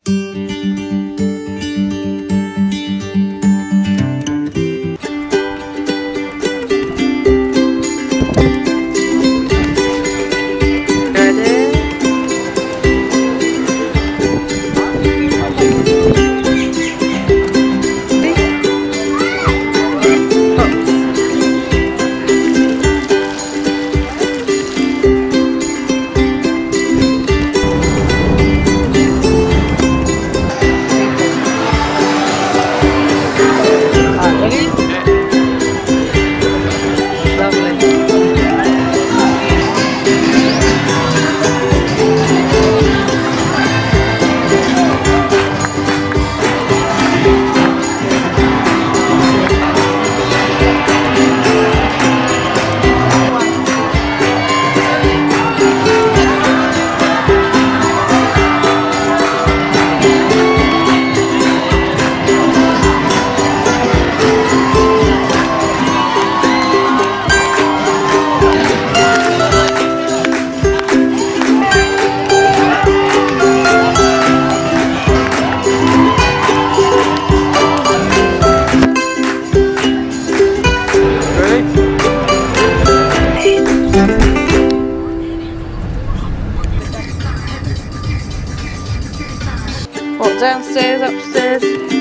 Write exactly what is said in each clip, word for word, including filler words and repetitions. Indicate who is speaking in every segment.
Speaker 1: What, downstairs, upstairs?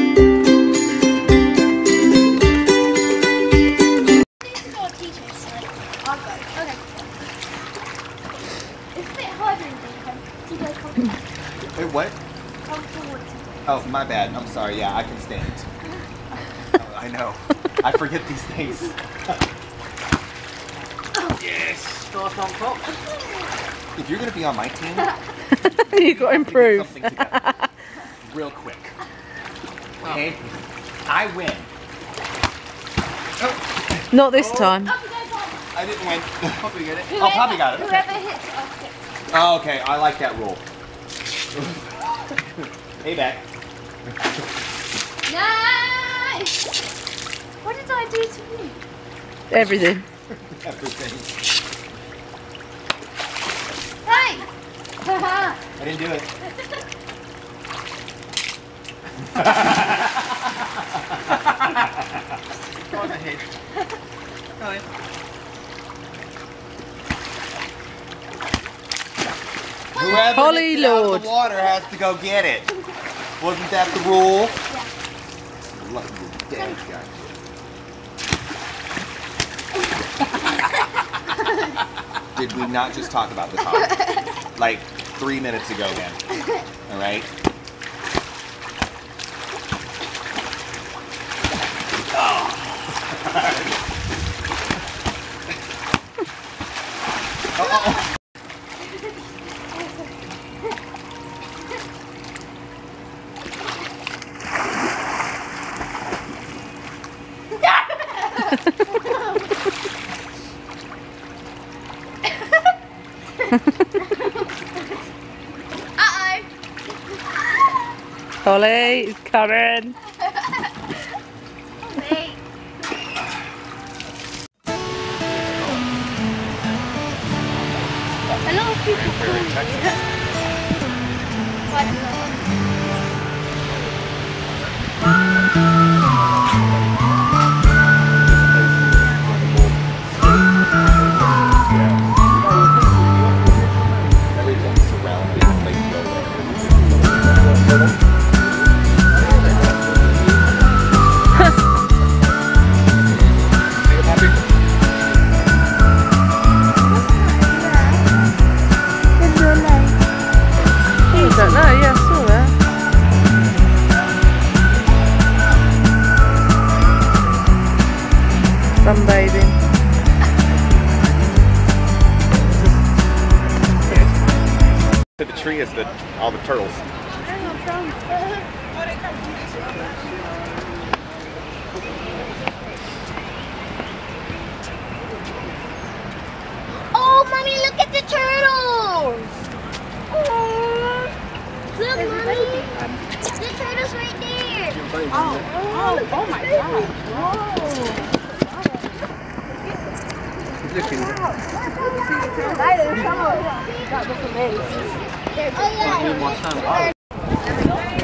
Speaker 2: Wait, what? Oh, my bad. I'm sorry. Yeah, I can stand. Oh, I know. I forget these things. Yes.
Speaker 3: Start on top.
Speaker 2: If you're going to be on my team,
Speaker 1: you got to improve.
Speaker 2: something together. Real quick. Okay? I win. Oh.
Speaker 1: Not this time.
Speaker 2: I didn't win.
Speaker 3: Poppy get it.
Speaker 2: Oh, Poppy got it.
Speaker 4: Whoever hits it off gets it.
Speaker 2: Oh, okay. I like that rule. Hey, back.
Speaker 4: Nice! What did I do to you?
Speaker 1: Everything.
Speaker 2: Everything.
Speaker 4: Hey!
Speaker 2: I didn't do it.
Speaker 3: Go on ahead. Go ahead.
Speaker 2: Whoever
Speaker 1: Holly
Speaker 2: gets it out of
Speaker 1: Lord.
Speaker 2: the water has to go get it. Wasn't that the rule?
Speaker 4: Yeah.
Speaker 2: Lucky your dad got you. Did we not just talk about this hobby? Like three minutes ago then. Alright? Oh.
Speaker 4: Uh-oh.
Speaker 1: Holly is coming.
Speaker 4: Hey. A lot of people call me. Quite a lot.
Speaker 2: Everything's surrounding Lake Dover.
Speaker 1: I don't know, yeah, I saw that. Sunbathing.
Speaker 2: The tree is the all the turtles.
Speaker 4: Oh, Mommy, look at the turtles! Oh, look, Mommy! The turtle's right there!
Speaker 5: Oh, oh, oh my God! Whoa!
Speaker 4: Oh, yeah.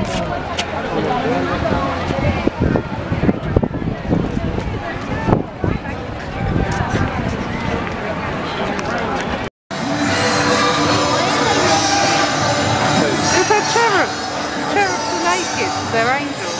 Speaker 1: cherubs are naked. They're angels.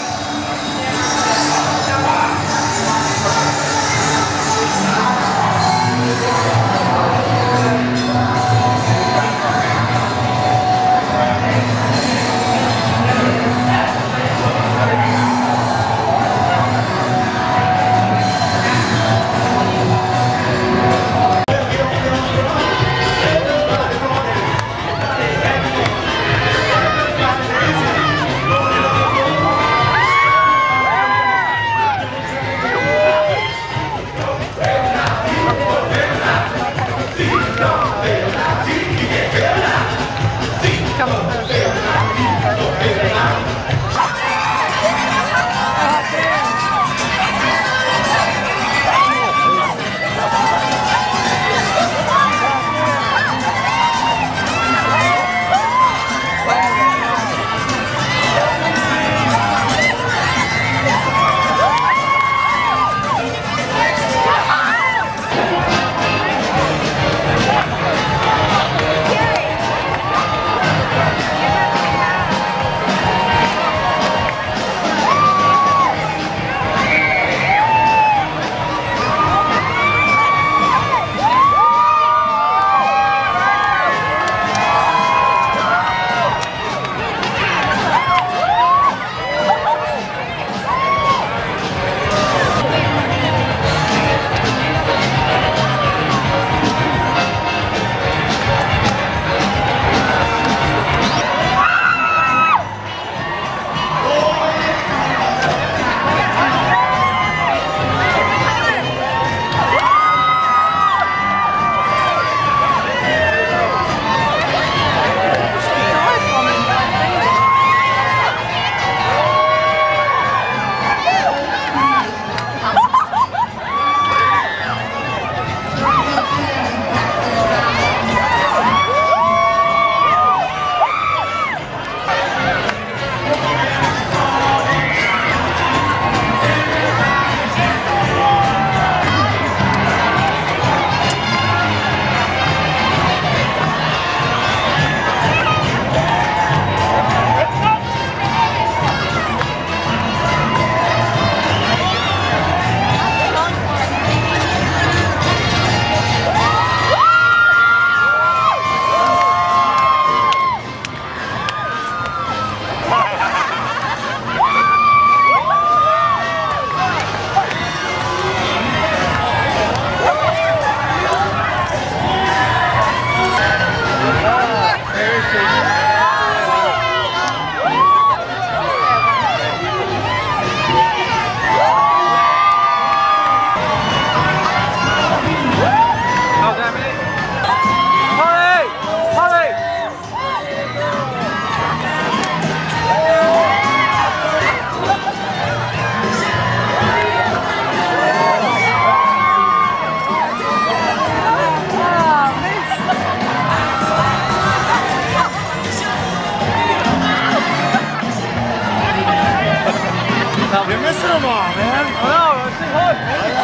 Speaker 3: You're missing them all, man. I know, it's too hard,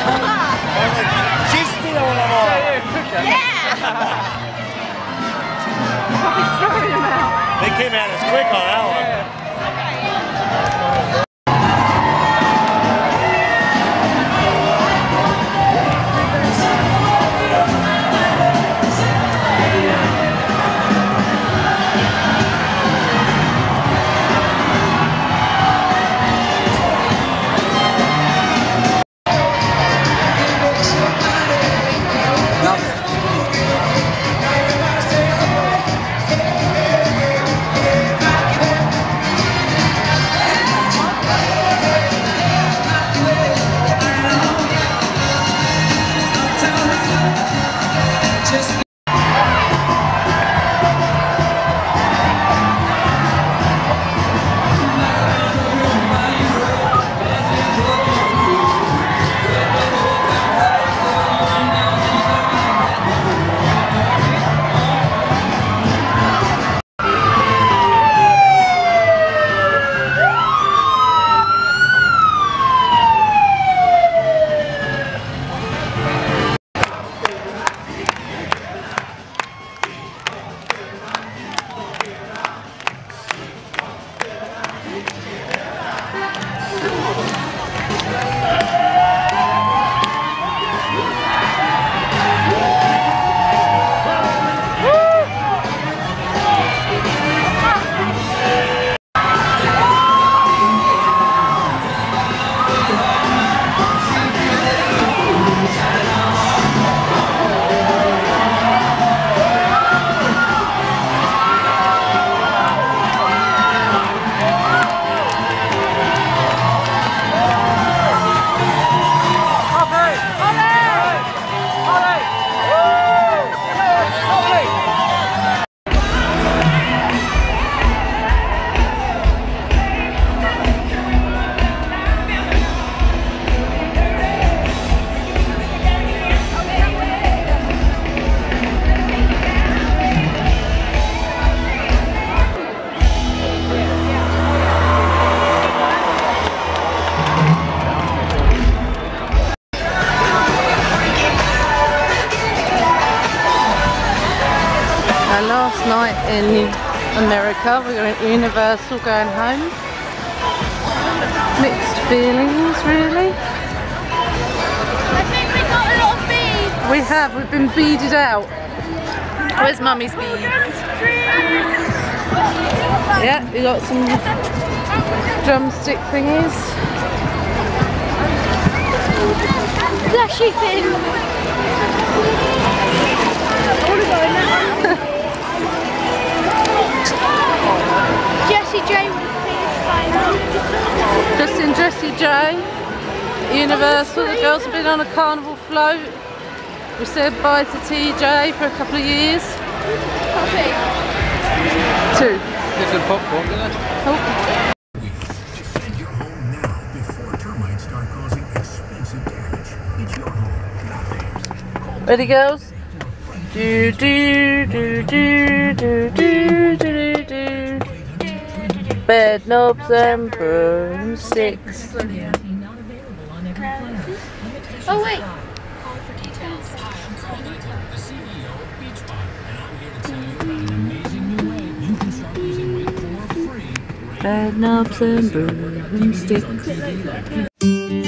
Speaker 3: man.
Speaker 2: She's stealing them all.
Speaker 4: Yeah!
Speaker 2: They came at us quick on that one.
Speaker 1: last night in America. We went to Universal going home. Mixed feelings, really.
Speaker 4: I think we got a lot of beads.
Speaker 1: We have, we've been beaded out. Where's Mummy's beads? Yeah, we got some drumstick thingies.
Speaker 4: Flashy fin. Jessie J would have finished by now.
Speaker 1: Just in Jessie J, Universal. The girls have been on a carnival float. We said bye to T J for a couple of years. Two.
Speaker 3: There's some popcorn, isn't there?
Speaker 1: Oh.
Speaker 6: Defend your home now before termites start causing expensive damage. It's your home, not theirs.
Speaker 1: Ready, girls? Do do do do do do do do. Bed knobs and broomsticks.
Speaker 4: Oh wait.
Speaker 1: Bed knobs and broomsticks.